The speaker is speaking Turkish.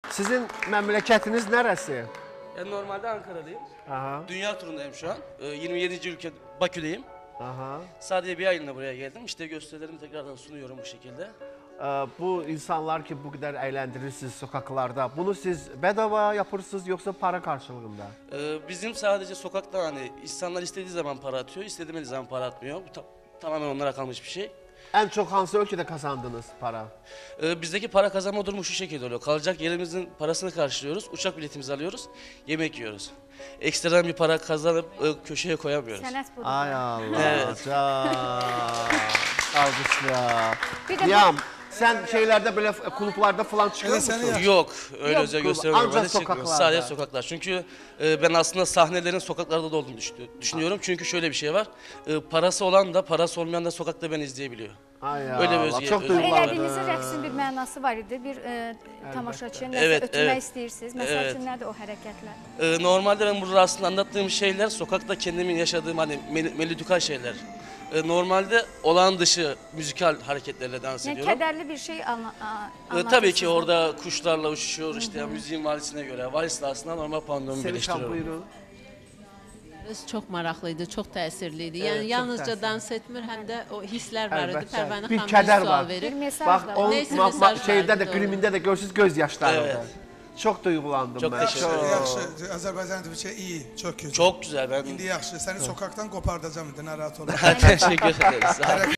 Sizin memleketiniz neresi? Yani normalde Ankara'dayım. Aha. Dünya turundayım şu an. 27. ülke Bakü'deyim. Aha. Sadece bir aylığına buraya geldim. İşte gösterilerimi tekrardan sunuyorum bu şekilde. Bu insanlar ki bu kadar eğlendirirsiniz sokaklarda, bunu siz bedava yapırsınız yoksa para karşılığında? Bizim sadece sokakta hani insanlar istediği zaman para atıyor, istemediği zaman para atmıyor. Bu tamamen onlara kalmış bir şey. En çok hangi ülkede kazandınız para? Bizdeki para kazanma durumu şu şekilde oluyor. Kalacak yerimizin parasını karşılıyoruz, uçak biletimizi alıyoruz, yemek yiyoruz. Ekstradan bir para kazanıp köşeye koyamıyoruz. Sənət budur. Ay Allah, Evet. alkışla. Bir de Yam, sen şeylerde böyle kulüplerde falan çıkıyor Evet, sen musun? ya. Yok, öyle Yok, özel göstermiyorum. ancak Ben de çıkmıyorum. sokaklarda. Sadece sokaklar. Çünkü ben aslında sahnelerin sokaklarda da olduğunu düşünüyorum. Çünkü şöyle bir şey var. Parası olan da parası olmayan da sokakta beni izleyebiliyor. Ay Öyle bir Allah, özgür- çok özgür- duygulandım. elədiyinizin rəqsin bir mənası var idi. Bir tamaşaçıya nəsə Evet, ötürmək evet. istəyirsiniz. Məsəl Evet. üçün nədir o hərəkətlər? Normalde ben burada aslında anlattığım şeyler sokakta kendimin yaşadığım hani melodikal şeyler. Normalde olağan dışı müzikal hareketlerle dans Yəni ediyorum. kədərli bir şey anlatırsınız. Tabii ki orada kuşlarla uçuşuyor işte müziğin valisine göre. Valisle aslında normal pandomu Selişan birleştiriyorum. buyurun. Çox maraqlı idi, çox təsirli idi. Yəni çox yalnızca təsirli. dans etmir, həm də o hisslər var idi. Əlbəttə. Pərvanə Bir xanım kədər sual var. Bir verir. mesaj Bak da var. onun Neyse, mesaj şeyde de verdi, klibinde de görürsünüz gözyaşları Evet. da. Çok duygulandım Çok ben. teşekkür Çok. ederim. Yaxşı, Azərbaycan Türkçe iyi, çok güzel. Çok güzel ben İndi yaxşı, səni sokaktan kopardacağım indi, narahat olma. teşekkür ederiz. Sağ olun.